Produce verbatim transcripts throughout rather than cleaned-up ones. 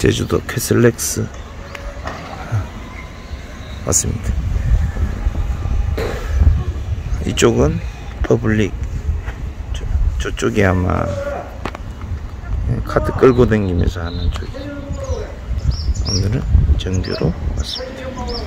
제주도 캐슬렉스 맞습니다. 이쪽은 퍼블릭, 저, 저쪽이 아마 카트 끌고 다니면서 하는 쪽이에요. 오늘은 정규로 왔습니다.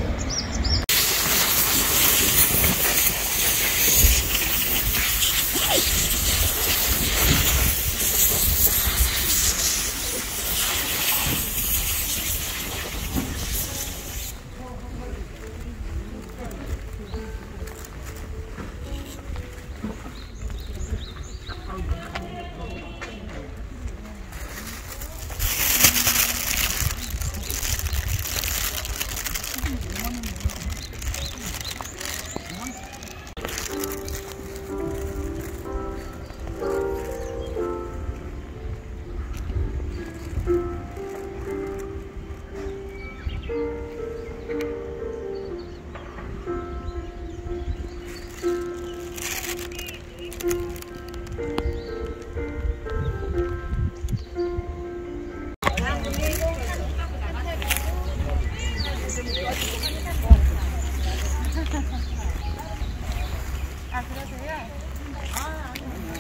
아, 그러세요? 아,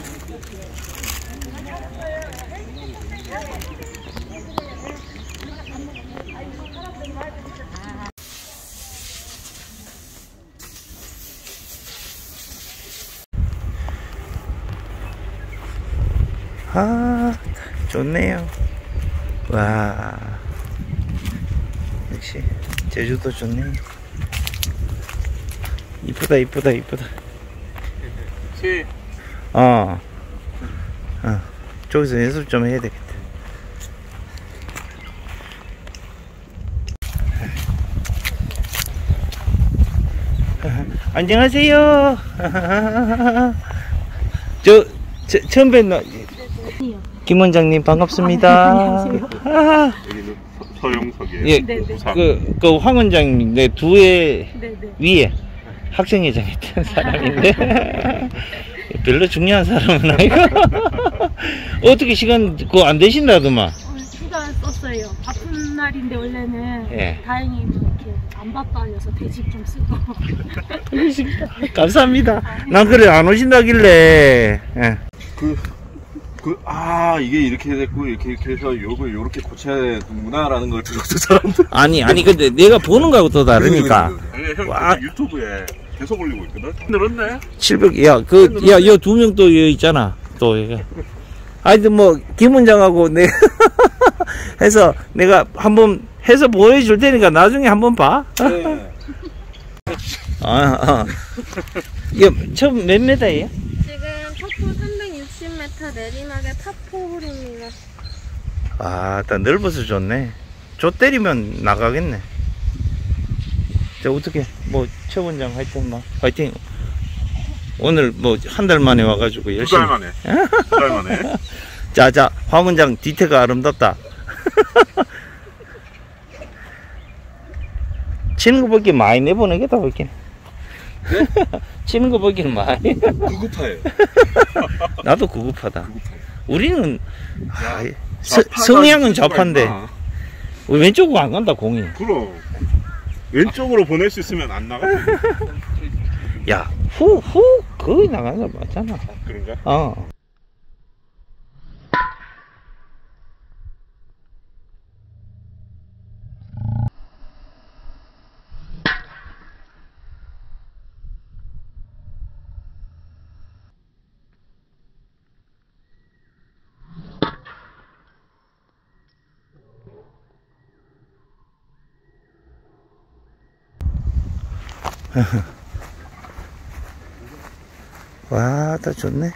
아, 좋네요. 와, 역시 제주도 좋네요. 이쁘다 이쁘다 이쁘다. 시. 어, 어, 저기서 연습 좀 해야 되겠다. 안녕하세요. 저, 저 처음 뵙는 김 원장님 반갑습니다. 안녕하세요. 여기는 서영석이에요. 예, 네네. 그, 그 황 원장님 내 두회 네네. 위에 학생회장 했던 사람인데 별로 중요한 사람은 아니고 어떻게 시간 그거 안 되신다더만. 오늘 휴가 썼어요. 바쁜 날인데 원래는 예. 다행히 뭐 이렇게 안 바빠져서 대집 좀 쓰고. 감사합니다. 난 그래 안 오신다길래. 예. 그, 그, 아, 이게 이렇게 됐고, 이렇게, 이렇게 해서 요거 요렇게 고쳐야 되는구나라는 걸 들었어, 사람들. 아니 아니 근데 내가 보는 거하고 또 다르니까. 네, 형, 와. 유튜브에 계속 올리고 있거든? 늘었네? 칠백, 야, 그, 야, 요 두 명 또 여기 있잖아. 또, 여기. 하여튼 뭐, 김 원장하고 내, 해서 내가 한번 해서 보여줄 테니까 나중에 한번 봐. 네. 아, 아. 이거 처음 몇 메다예요? 지금 첫홀 삼백육십 미터 내리막의 파포홀입니다. 아, 딱 넓어서 좋네. 저 때리면 나가겠네. 자, 어떻게, 뭐, 최 원장 하여튼 뭐, 화이팅. 오늘 뭐, 한 달 만에 와가지고 두 열심히. 달 만에. 두 달 만에. 자, 자, 황 원장 디테가 아름답다. 치는 거 보기 많이 내보내겠다, 보기. 네? 치는 거 보기는 많이. 구급파예요. 나도 구급하다. 구급파예요. 우리는, 아, 서, 좌파가 성향은 수가 좌파인데, 있나? 우리 왼쪽으로 안 간다, 공이. 그럼. 왼쪽으로 보낼 수 있으면 안 나가? 야, 후, 후, 거의 나가는 거 맞잖아. 그런가? 어. 와, 다 좋네.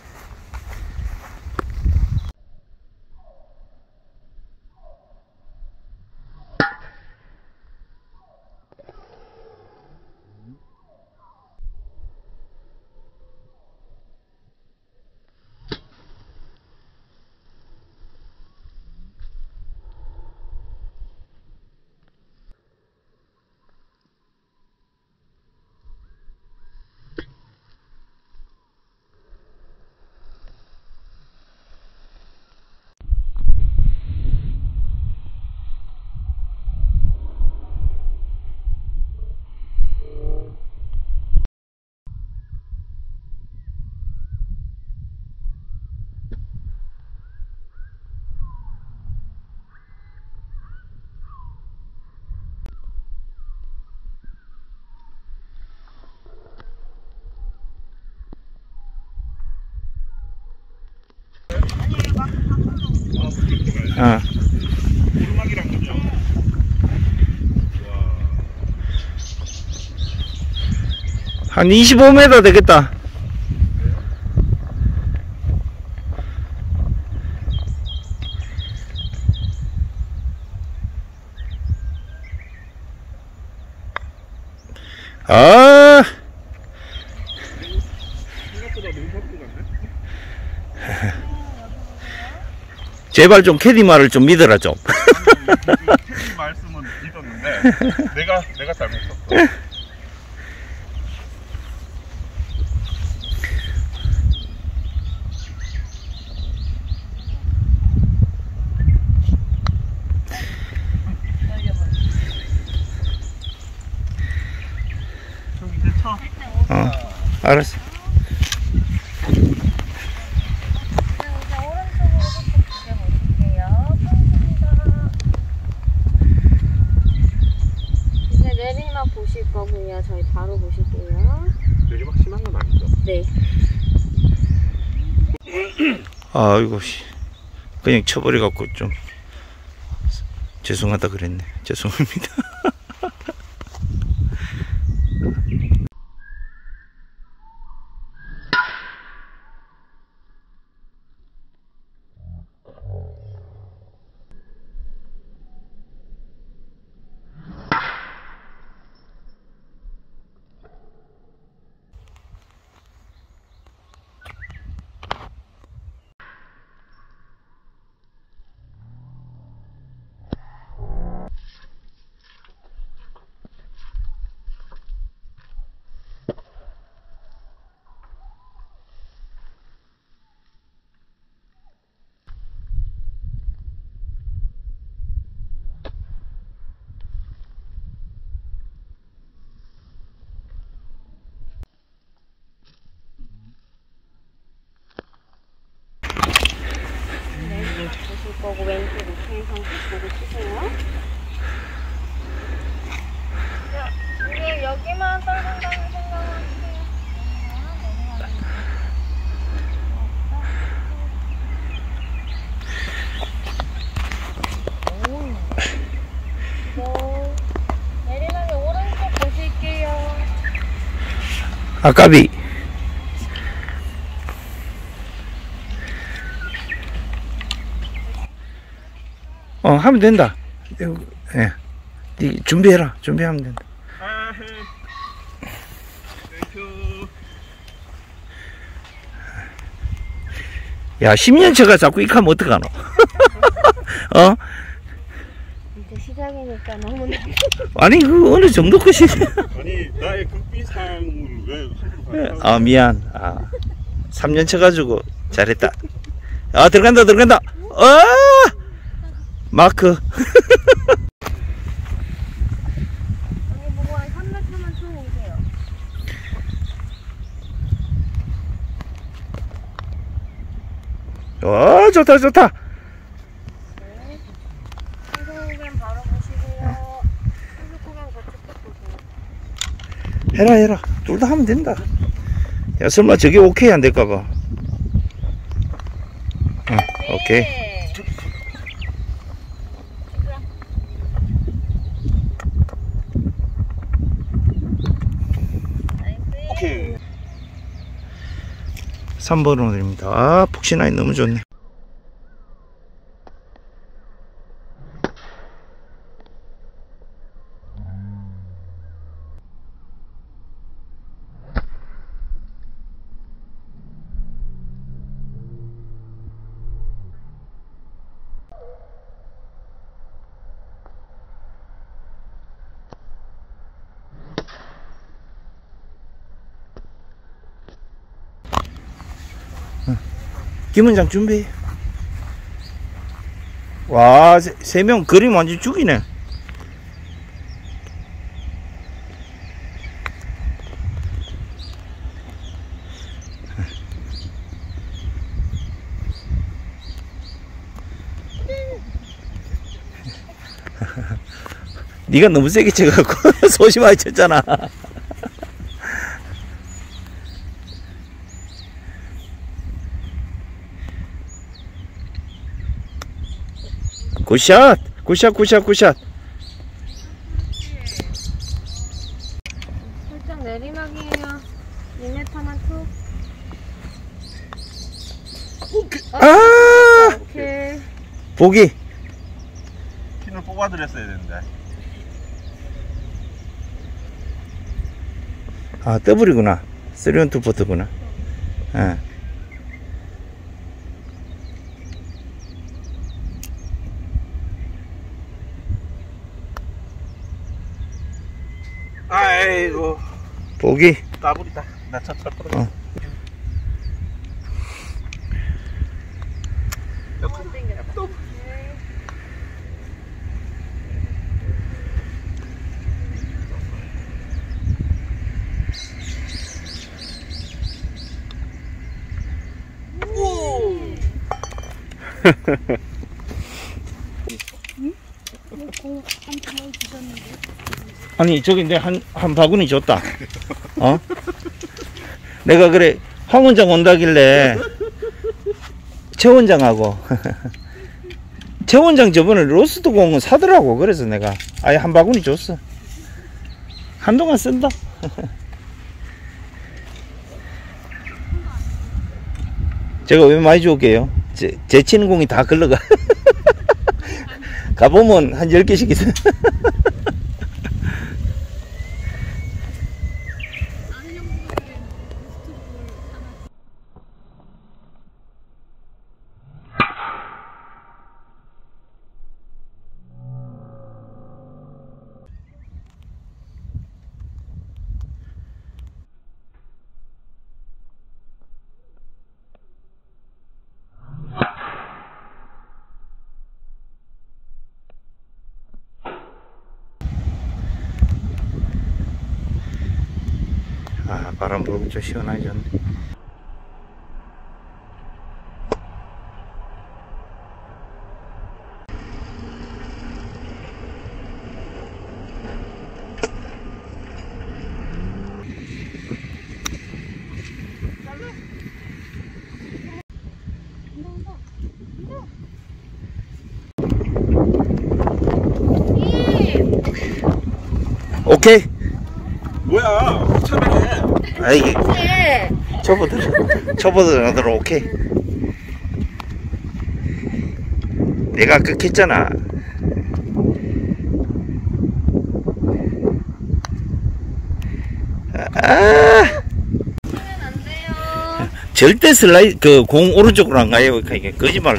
어. 오르막이란 거죠? 한 이십오 미터 되겠다. 아, 생각보다 너무 바쁘 같네. 제발 좀 캐디 말을 좀 믿어라 좀. 캐디 말씀은 믿었는데 내가 내가 잘못했어. 좀 이제 쳐. 어, 알았어. 이제 내리막 보실 거고요. 저희 바로 보실게요. 내리막 심한 건 아니죠? 네. 아이고 씨, 그냥 쳐버려 갖고 좀 죄송하다 그랬네. 죄송합니다. 보실 거고 왼쪽 우회선 보고 치세요. 자, 이제 여기만 떨군다는 생각을 하세요. 오. 내리막에 오른쪽 보실게요. 아까비. 어, 하면 된다. 예. 네, 준비해라. 준비하면 된다. 아, 땡큐. 야, 십 년 차가 자꾸 이렇게 하면 어떡하노? 어? 이제 시작이니까 너무 아니, 그, 어느 정도까지. 아니 나의 극비상을 왜 함부로 가져? 아, 미안. 아, 삼 년 쳐가지고 잘했다. 아, 들어간다, 들어간다. 어! 마크. 아니 보고 한 삼 미터만 쭉 오세요. 어, 좋다, 좋다. 네. 한국엔 바로 보시고요. 한국엔 저쪽 보세요. 해라, 해라. 둘 다 하면 된다. 야, 설마 저게 오케이 안 될까봐. 응, 오케이. 네. 오케이. 삼 번 오늘입니다. 아, 폭신하니 너무 좋네. 김원장 준비. 와, 세 명 그림 완전 죽이네. 네가 너무 세게 쳐갖고 소심하게 쳤잖아. 굿샷 굿샷 굿샷 굿샷. 살짝 내리막이에요. 이 미터만 툭. 아 오케이. 보기. 핀을 뽑아드렸어야 되는데. 아 더블이구나. 쓰리온 투 포트구나. 예. 아이고. 보기. 따블이다. 나 첫차 떨어져. 어. 한번 땡겨라. 오케이. 아니 저기 내 한 한 바구니 줬다. 어? 내가 그래 황 원장 온다길래 최 원장하고 최 원장 저번에 로스트 공은 사더라고. 그래서 내가 아예 한 바구니 줬어. 한동안 쓴다. 제가 왜 많이 줄게요? 제, 제 치는 공이 다 글러가. 가보면 한 열 개씩 있어. 아, 바람 불고 좀 시원하게 졌네. 오케이. 뭐야? 참해. 아 이게 네. 초보들 초보들 하더라. 오케이. 내가 끝했잖아. 아 안 돼요. 절대 슬라이 그 공 오른쪽으로 안 가요. 이게 거짓말.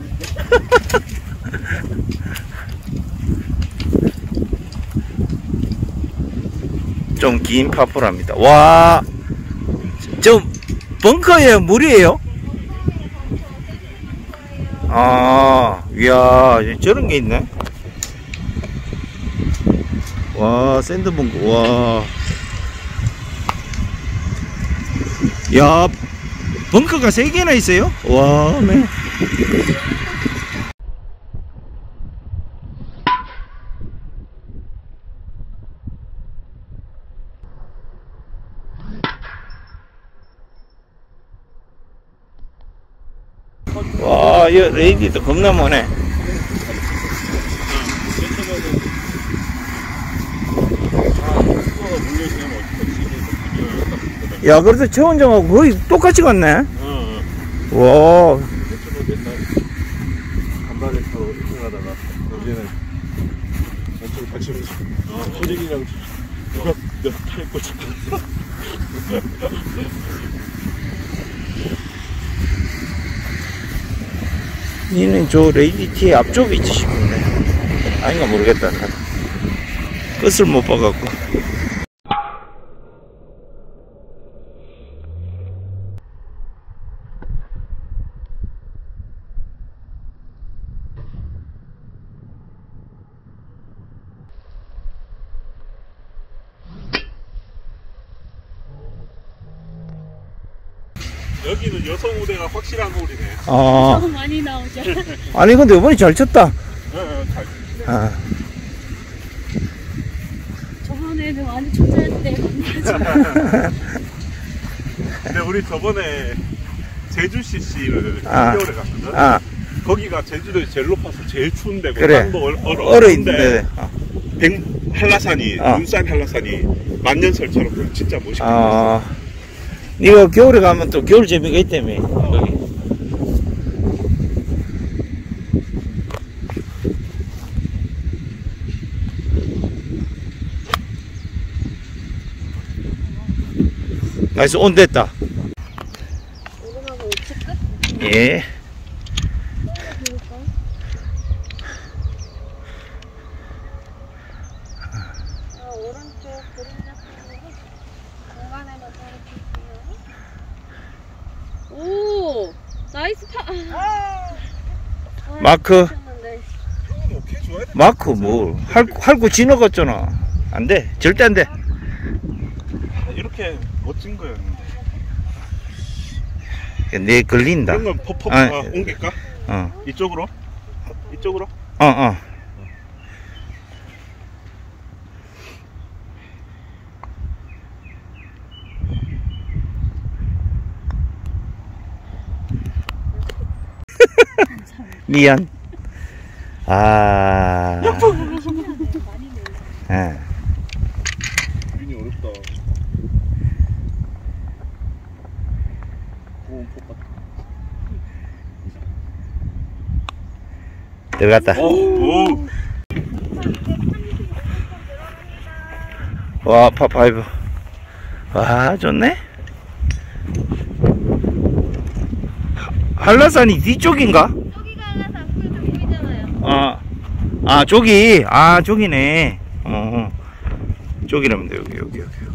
좀 긴 파포랍니다. 와, 저 벙커에 물이에요? 아, 이야, 저런 게 있네. 와, 샌드 벙커, 와. 야, 벙커가 세 개나 있어요? 와, 네. 와, 이 레이디도 겁나 머네. 야, 그래도 최 원장하고 거의 똑같이 갔네. 응. 와, 유튜브 맨날 간발에 타고 일등하다가 여기는 엄청 다치면서 소리기랑 누가 내가 팔 꽂혔어. 니는 저 레이디티 앞쪽에 있지 싶은데. 아닌가 모르겠다. 끝을 못 봐갖고. 여기는 여성 우대가 확실한 홀이네. 아, 너무 많이 나오죠. 아니 근데 이번에 잘 쳤다. 응, 잘. 아, 저번에는 완전 초짜였는데 만나죠. 근데 우리 저번에 제주 씨씨를 아. 일 개월에 갔거든. 아, 거기가 제주도에 제일 높아서 제일 추운 데고 그래. 땅도 얼, 얼어, 얼어 있는데. 어. 백 한라산이 어. 눈산 한라산이 만년설처럼 보여. 진짜 멋있게 아, 네가 겨울에 가면 또 겨울 재미가 있다며. 여기. 나이스, 온 됐다. 오르막은 우측 끝? 예. 그러니까. 아, 오른쪽 그림자 쪽으로 공간에만 떨어질게요. 오! 나이스 파! 아, 마크. 미쳤는데. 형은 오케이 좋아야 돼. 마크 뭐, 할, 할고 지나갔잖아. 안 돼. 절대 안 돼. 이렇게 멋진 거였는데 내 걸린다. 이런 건 퍼퍼 아, 아, 옮길까? 어, 이쪽으로? 이쪽으로? 어, 어. 미안. 아. 예. 윤이 어렵다. 오, 뽑았다. 들어갔다. 오, 오. 와, 파파이브. 와, 좋네. 하- 한라산이 뒤쪽인가? 저기가 한라산 앞으로 보이잖아요. 아, 아, 저기. 아, 저기네. 어, 저기라면 돼. 여기, 여기, 여기, 여기.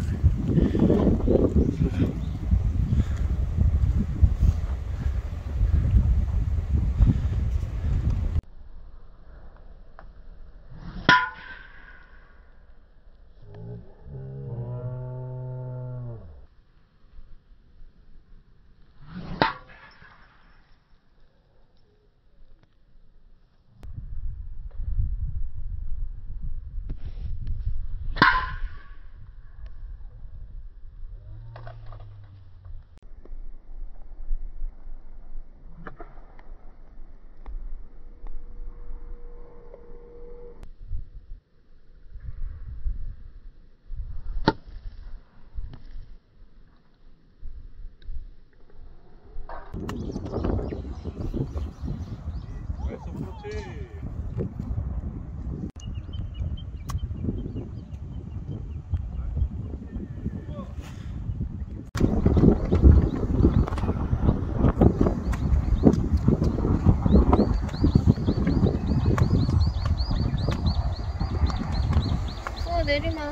어, 내리막.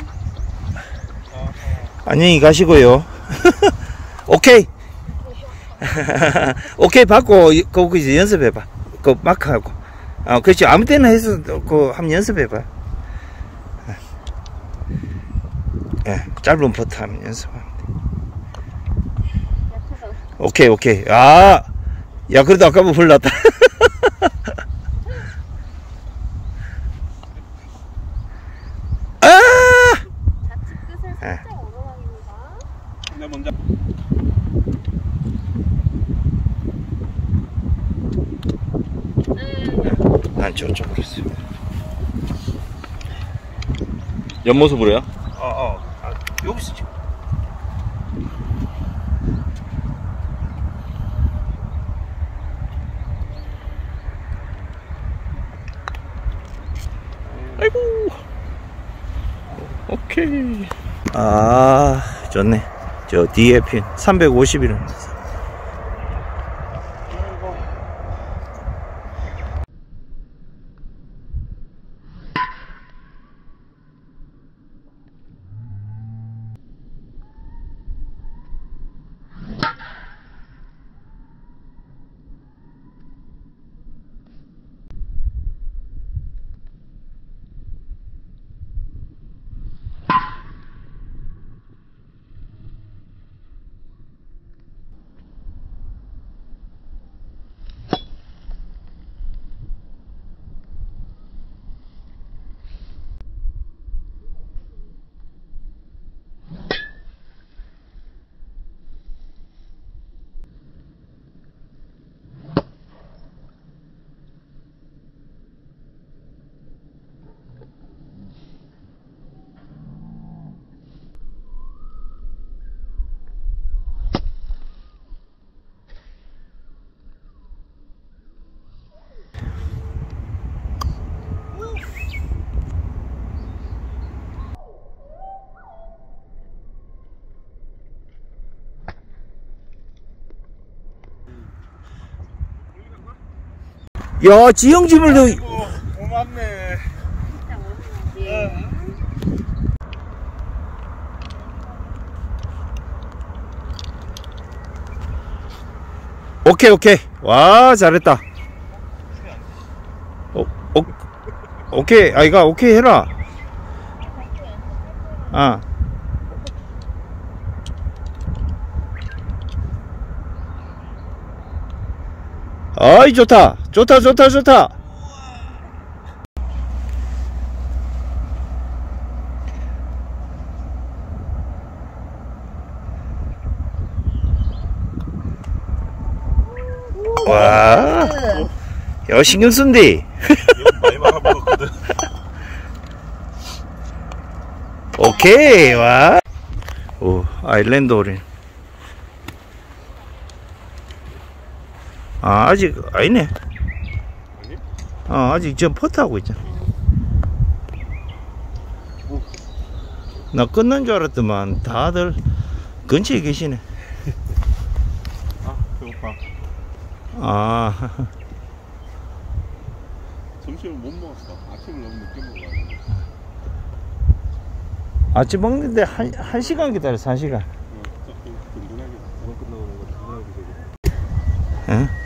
안녕히 가시고요. 오케이. 오케이 받고 거기 이제 연습해봐. 그 마크하고. 아, 그렇지. 아무 때나 해서 그 한번 연습해봐. 예, 짧은 퍼트 하면 연습하면 돼. 약하다. 오케이, 오케이. 아, 야, 그래도 아까보다 흘렀다. 아! 좌측 끝은 살짝 오르막입니다. 근데 먼저 네. 난 저쪽으로 했어요. 옆모습으로요? 어, 어. 아, 여기서 지금. 아이고. 오케이. 아, 좋네. 저 뒤에 핀 삼백오십이랍니다. 야, 지형지물도. 아이고, 고맙네. 오케이, 오케이. 와, 잘했다. 오, 오, 오케이. 아이가, 오케이 해라. 아. 아이, 좋다. 좋다, 좋다, 좋다. 와, 야, 신경 쓴디. 많이 말아먹었거든. 오케이, 와. 오, 아일랜드 오린. 아, 아직, 아니네. 아니? 어, 아직 저 퍼트하고 있잖아. 나 끝난 줄 알았더만, 다들 근처에 계시네. 아, 배고파. 아, 점심을 못 먹었어. 아침을 너무 늦게 먹어가지고. 아침 먹는데 한, 한 시간 기다렸어, 한 시간. 어, 조금 든든하게. 이번 끝나고 나서 든든하게 되게. 응?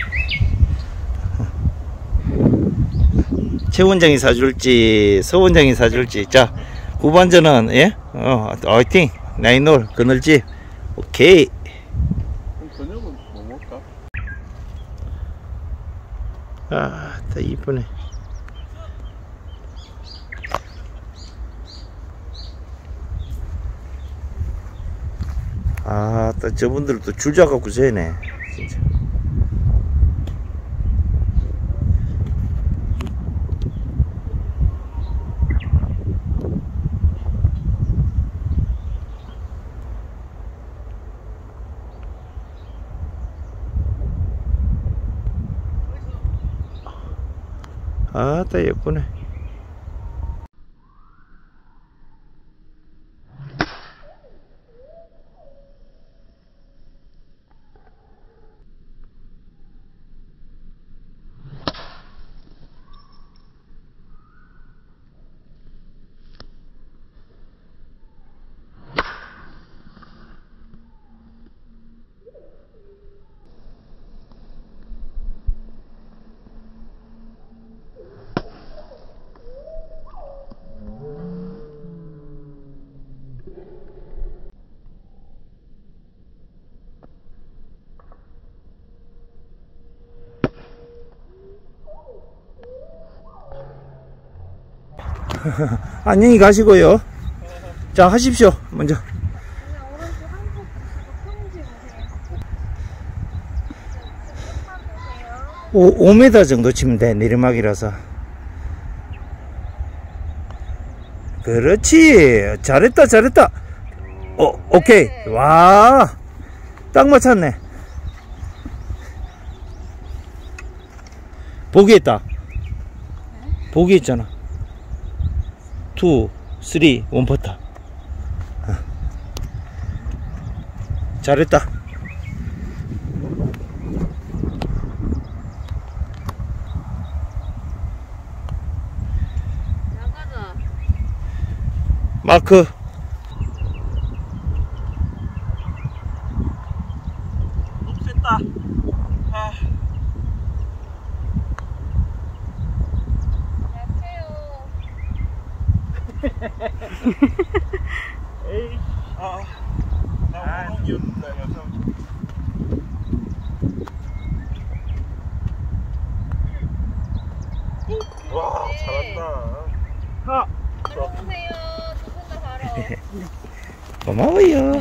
최 원장이 사줄지, 서 원장이 사줄지. 자, 후반전은, 예? 어, 화이팅! 나인홀, 그늘집. 오케이. 그럼 저녁은 뭐 먹을까? 아, 다 이쁘네. 아, 또 저분들도 줄 잡아갖고 재네, 진짜. 아, 다 예쁘네. 안녕히 가시고요. 자, 하십시오. 먼저. 오, 오 미터 정도 치면 돼. 내리막이라서. 그렇지. 잘했다, 잘했다. 어, 오케이. 와, 딱 맞췄네. 보기 있다. 보기 있잖아. 투, 쓰리, 원 퍼터. 어. 잘했다. 나가자. 마크. 너무 셌다. 아. 에이, 아, 나 원홍이었는데, 녀석. 와, 잘한다. 하! 안녕하세요. 두 분 다 바로. 고마워요.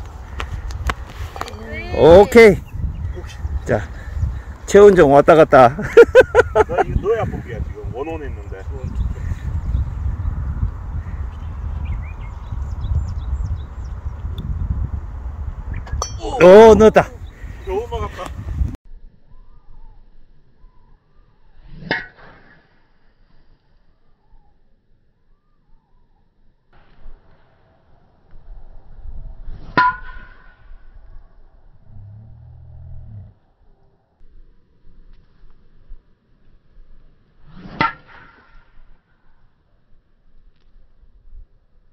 오케이. 자, 최원정 왔다 갔다. 나 이거 너야 뽑기야, 지금. 원원 했는데. 오, 넣었다. 겨우 막았다.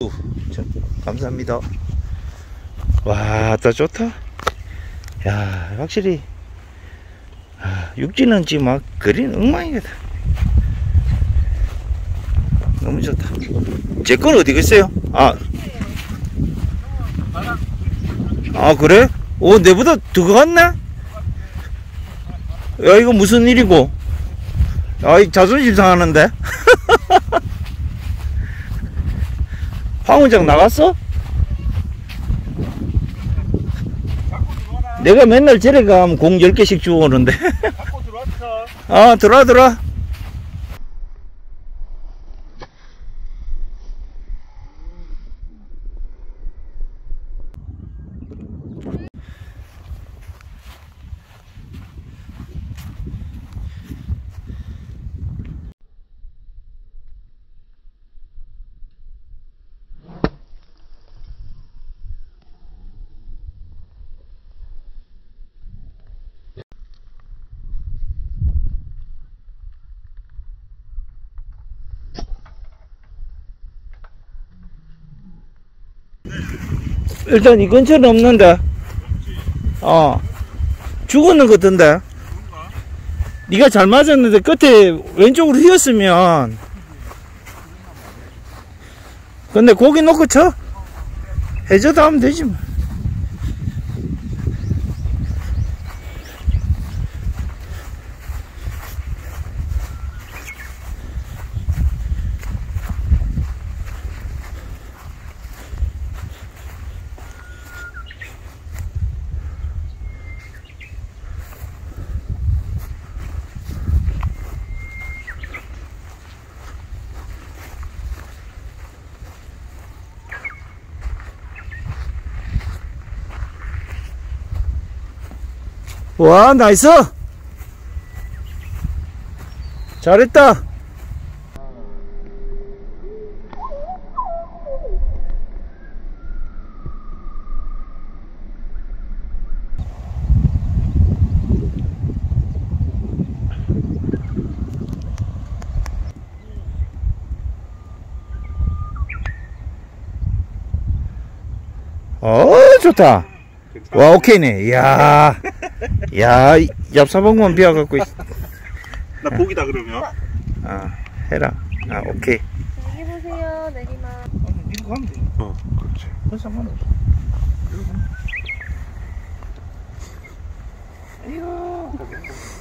저, 감사합니다. 와, 딱 좋다. 야, 확실히 아, 육지는 지금 막 그린 엉망이겠다. 너무 좋다. 제 건 어디 있어요? 아, 아 그래? 오, 내보다 더 갔네? 야, 이거 무슨 일이고? 아, 이 자존심 상하는데? 황원장 나갔어? 내가 맨날 저래 가면 공 열 개씩 주워오는데. 아, 들어와, 들어와. 일단 이 근처는 없는데. 어, 죽었는 것 같던데. 네가 잘 맞았는데 끝에 왼쪽으로 휘었으면. 근데 고기 놓고 쳐. 해저도 하면 되지 뭐. 와, 나이스! 잘했다! 어, 좋다! 와, 오케이네. 이야, 야, 얍사봉만 비워갖고. 나 복이다 그러면. 아, 해라. 아, 오케이. 여기 보세요, 내리막. 밀고 가면 돼. 어, 그렇지. 그건 상관없어. 이야.